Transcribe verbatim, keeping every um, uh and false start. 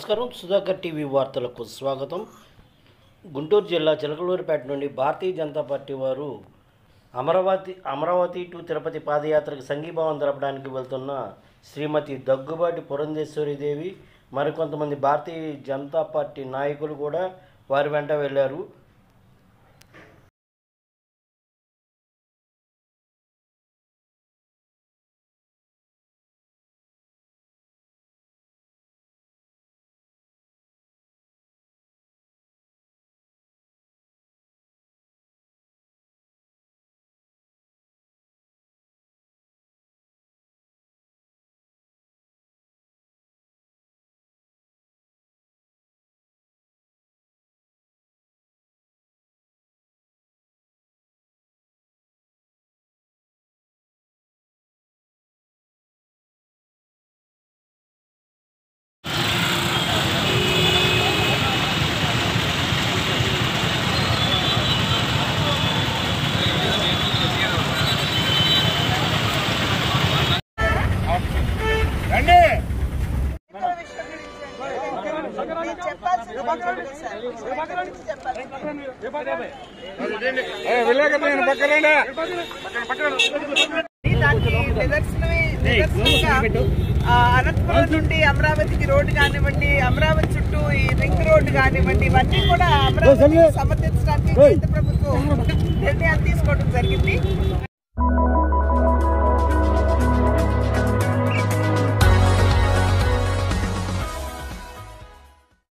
నమస్కారం. సుధాకర్ టీవీ వార్తలకు స్వాగతం. గుంటూరు జిల్లా చిలకలూరిపేట నుండి భారతీయ జనతా పార్టీ వారు అమరావతి అమరావతి టు తిరుపతి పాదయాత్రకు సంఘీభావం తెలపడానికి వెళ్తున్న శ్రీమతి దగ్గుబాటి పురంధేశ్వరీదేవి మరికొంతమంది భారతీయ జనతా పార్టీ నాయకులు కూడా వారి వెంట వెళ్ళారు. దానికి నిదర్శనమే నిదర్శనంగా అనంతపురం నుండి అమరావతికి రోడ్డు కానివ్వండి, అమరావతి చుట్టూ ఈ రింగ్ రోడ్డు కానివ్వండి, ఇవన్నీ కూడా అమరావతికి సమర్థించడానికి కేంద్ర ప్రభుత్వం నిర్ణయాలు తీసుకోవడం జరిగింది.